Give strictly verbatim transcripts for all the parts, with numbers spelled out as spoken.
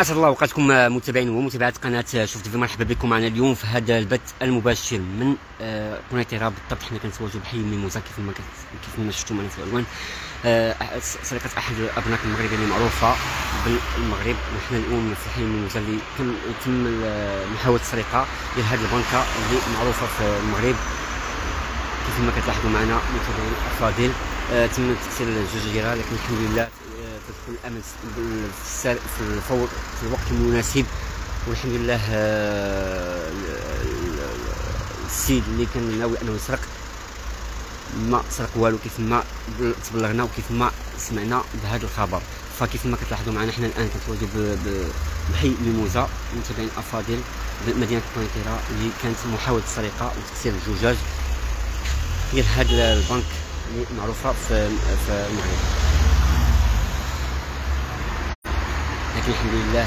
اسعد الله اوقاتكم متابعين ومتابعات قناه شوف تيفي. مرحبا بكم معنا اليوم في هذا البث المباشر من قنيطره. بالضبط حنا كنتواجدوا بحي ميموزا كيف ما كيف ما شفتوا معنا في العنوان. سرقه احد الابناء المغربيه اللي معروفه بالمغرب، وحنا اليوم في حي ميموزا اللي تم تم محاوله السرقه ديال هذه البنكه اللي معروفه في المغرب. كيف ما كتلاحظوا معنا متابعين الافاضل، تم تكسير الجوج ديالها، لكن الحمد لله تدخل الامن في الفور في الوقت المناسب. والحمد لله السيد اللي كان ناوي انه يسرق ما سرق والو، كيف ما تبلغنا وكيف ما سمعنا بهذا الخبر. فكيف ما كتلاحظوا معنا حنا الان كنتواجدوا بحي ميموزا متابعين افاضل بمدينه قنيطره، اللي كانت محاوله السرقه وتكسير الزجاج ديال هذا البنك اللي معروفه في في المغرب. لكن الحمد لله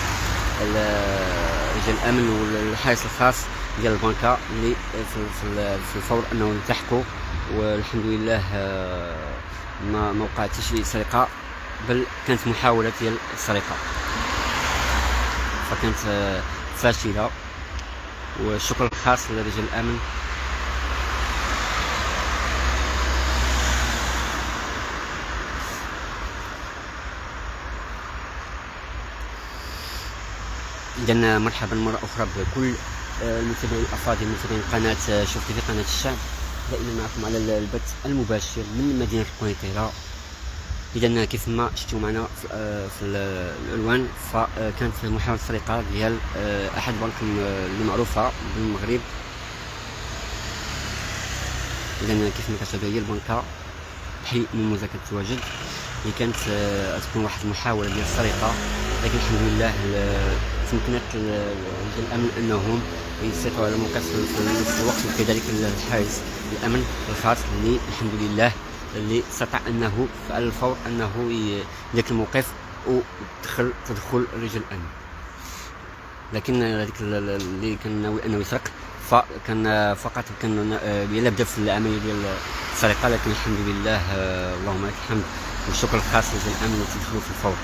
رجال الامن والحارس الخاص ديال البنكه اللي في الفور انه التحقوا، والحمد لله ما ما وقعتش سرقه، بل كانت محاوله ديال السرقه فكانت فاشله. والشكر الخاص لرجال الامن. إذن مرحبا مرة أخرى بكل المتابعين الأفاضل متابعين قناة شوف تيفي قناة الشعب، دائما معكم على البث المباشر من مدينة قنيطرة. إذن كيف ما شفتوا معنا في العنوان، فكانت محاولة سرقة ديال أحد البنك المعروفة بالمغرب. إذن كيف ما كتشاهدوا هي البنكة بحي ميموزا كتواجد، اللي كانت تكون واحد المحاولة ديال السرقة، لكن الحمد لله تمكنت رجال الامن انهم يسيطروا على الموقف في نفس الوقت، وكذلك الحارس الامن الخاص اللي الحمد لله اللي استطاع انه على الفور انه يديك الموقف ودخل تدخل رجال الامن. لكن هذيك اللي كان ناوي انه يسرق فكان فقط كان يبدا في العمليه ديال السرقه، لكن الحمد لله اللهم لك الحمد والشكر الخاص لرجال الامن اللي تدخلوا في الفور.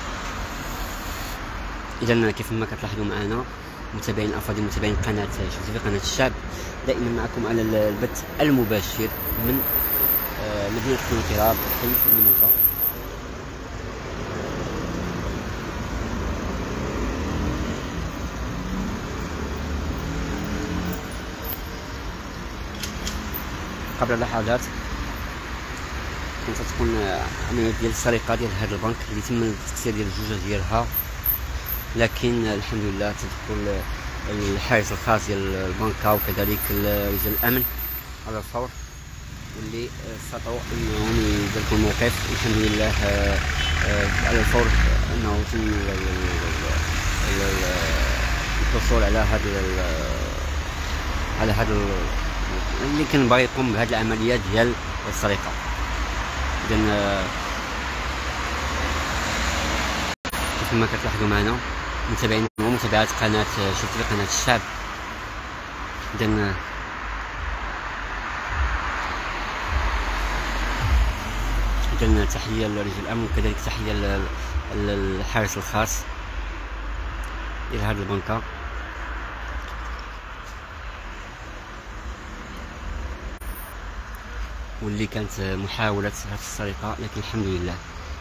إذا كيف ما كتلاحظوا معنا متابعين الافاضل متابعين قناه شوف تيفي قناه الشعب، دائما معكم على البث المباشر من مدينه قنيطره بحي ميموزا. قبل لحظات كانت تكون عمليه ديال السرقه ديال هذا البنك اللي تم التكسير ديال الزجاج ديالها، لكن الحمد لله تدخل الحارس الخاص ديال البنكه وكذلك رجال الامن على الفور، واللي استطاعوا انهم يدركوا الموقف. الحمد لله على الفور انه تم الحصول على هذا على هذا اللي كان باغي يقوم بهذه العمليه ديال السرقه. اذا كيف ما كتلاحظوا معنا متابعين ومتابعات قناه شوف تيفي قناه الشعب، اذا اذا تحيه لرجال الامن وكذلك تحيه للحارس الخاص ديال هذه البنكه. واللي كانت محاوله هذه السرقه، لكن الحمد لله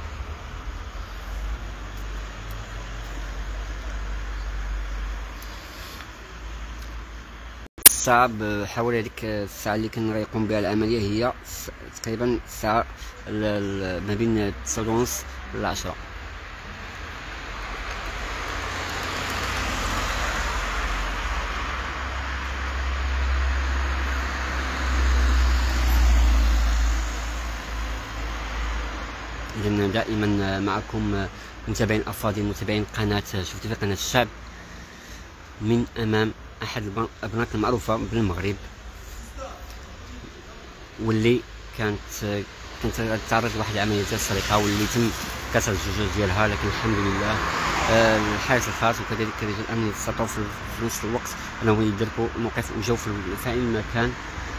الساعة حوالي هذيك الساعة اللي كان غيقوم بها العملية هي تقريبا الساعة ما بين تسعة ونص للعشرة. إذا دائما معكم متابعين أفاضل متابعين قناة شوف تيفي قناة الشعب من أمام احد الابناك المعروفه بالمغرب، واللي كانت كانت تعرض لواحد العمليه ديال السرقه واللي تم كسر الزجاج ديالها، لكن الحمد لله الحارس الخاص وكذلك رجال الامن استطاعوا في نفس الوقت انهم يدركوا الموقف وجاوا في المكان.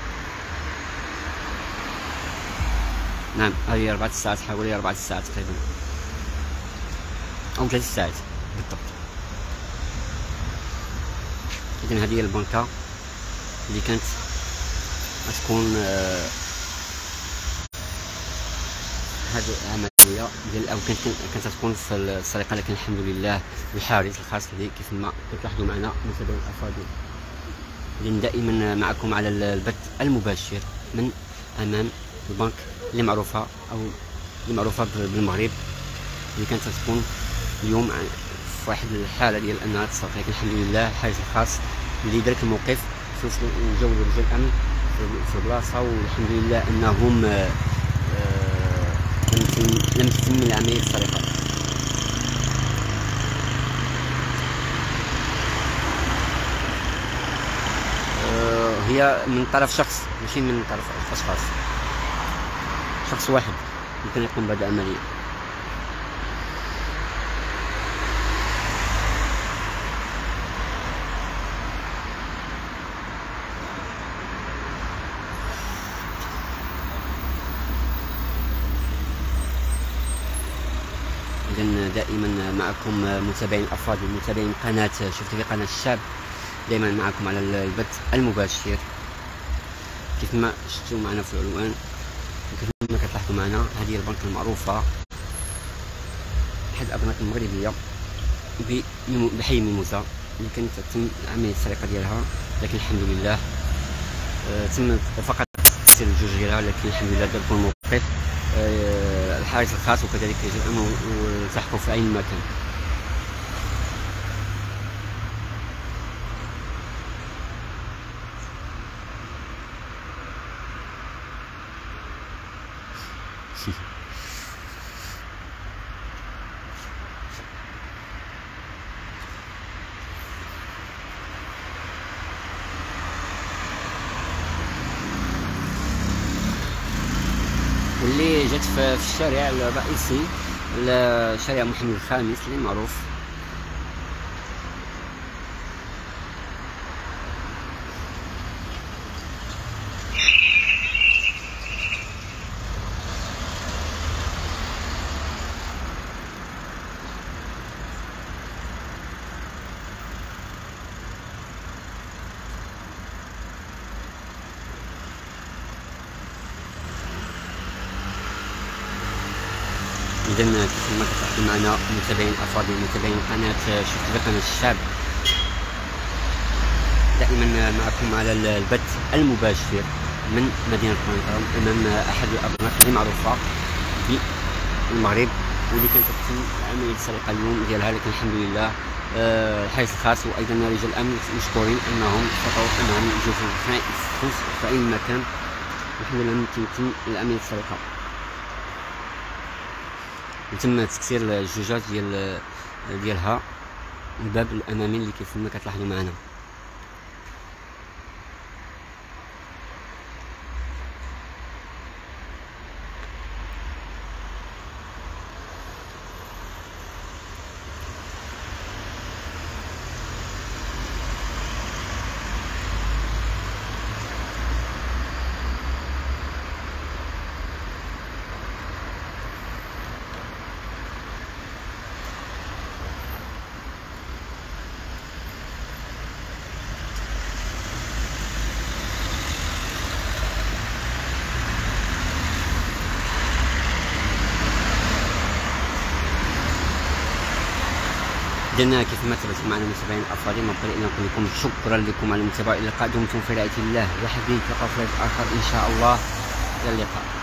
نعم هذه اربعة ساعات، حوالي اربعة ساعات تقريبا او ثلاث ساعات بالضبط. اذا هذه هي البنكه اللي كانت غتكون آه هذه العمليه ديال او كانت كانت غتكون في السرقه، لكن الحمد لله الحارس الخاص اللي كيف ما كتلاحظوا معنا متابعين الافاضل اللي دائما معكم على البث المباشر من امام البنك اللي معروفه او اللي معروفه بالمغرب، اللي كانت تكون اليوم في واحد الحاله ديال انها تسرق، لكن الحمد لله الحارس الخاص اللي درك الموقف جاو رجال الامن في البلاصه، والحمد لله انهم آه لم تتم العمليه السرقه. آه هي من طرف شخص ماشي من طرف اشخاص، شخص واحد يمكن يقوم بهذه العمليه. إذن دائما معكم متابعين الافاضل، متابعين قناه شوف تي في قناه الشعب، دائما معكم على البث المباشر كيف ما شفتوا معنا في العنوان وكيف ما كتلاحظوا معنا. هذه البنك المعروفه احد الابناء المغربيه بحي ميموزه اللي كانت تتم عمليه السرقه ديالها، لكن الحمد لله آه تم فقط تكسير الجوج ديالها، لكن الحمد لله دركوا الموقف آه الحارس الخاص وكذلك رجال الامن والتحقوا في اي مكان. واللي جات في الشارع الرئيسي الشارع محمد الخامس اللي معروف. إذا كيف ما كتلاحظوا معنا متابعين الافاضل، متابعين قناه شوف تي في قناه الشعب، دائما معكم على البث المباشر من مدينه طنجة امام احد الابناء اللي معروفه بالمغرب واللي كانت تتم عمليه السرقه اليوم ديالها، لكن الحمد لله آه الحارس الخاص وايضا رجال الامن مشكورين انهم استطاعوا انهم يجوا في اي مكان، والحمد لله لم تتم العمليه السرقه وتم تكسير الجوجات ديال ديالها الباب الامامي اللي كيف ما كتلاحظوا معنا. إذن كيف ما تابعتم معنا متابعين الافاضل، ما بقي الا نقول لكم شكرا لكم على المتابعه، الى اللقاء، دمتم في رعايه الله وحفظه، نتلاقاو في اخر ان شاء الله، الى اللقاء.